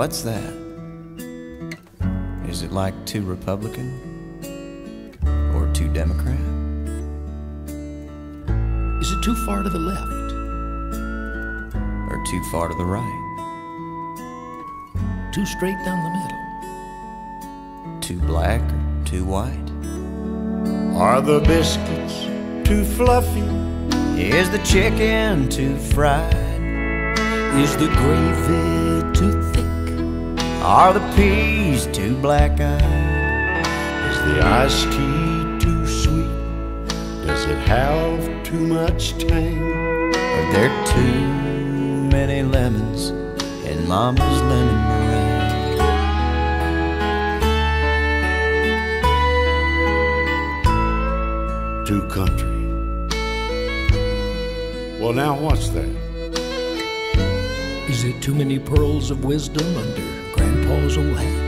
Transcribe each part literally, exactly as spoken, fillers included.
What's that? Is it like too Republican or too Democrat? Is it too far to the left? Or too far to the right? Too straight down the middle? Too black or too white? Are the biscuits too fluffy? Is the chicken too fried? Is the gravy too thick? Are the peas too black-eyed? Is the iced tea too sweet? Does it have too much tang? Are there too many lemons in Mama's lemon meringue? Too country. Well, now what's that? Is it too many pearls of wisdom under Grandpa's old hat?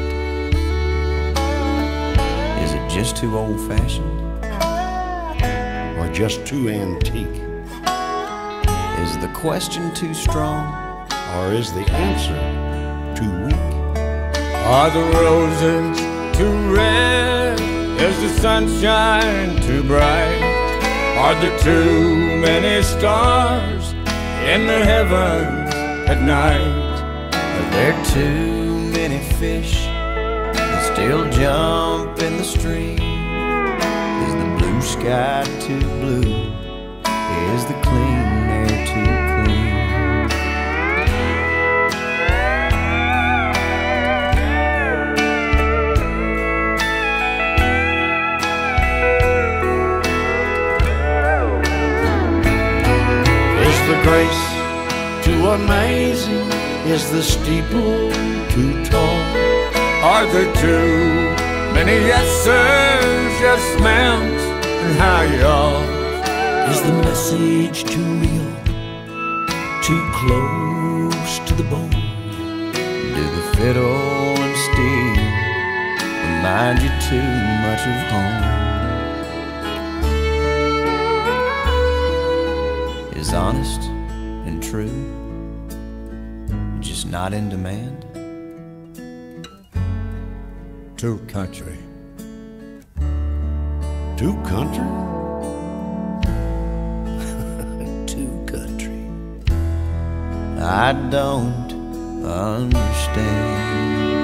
Is it just too old-fashioned? Or just too antique? Is the question too strong? Or is the answer too weak? Are the roses too red? Is the sunshine too bright? Are there too many stars in the heavens at night? Are there too many fish that still jump in the stream? Is the blue sky too blue? Is the clean air too clean? Is the grace too amazing? Is the steeple too tall? Are there too many yes sirs, yes ma'ams, and how y'all? Is the message too real? Too close to the bone? Do the fiddle and steel remind you too much of home? Is honest and true just not in demand? Too country. Too country? Too country. I don't understand.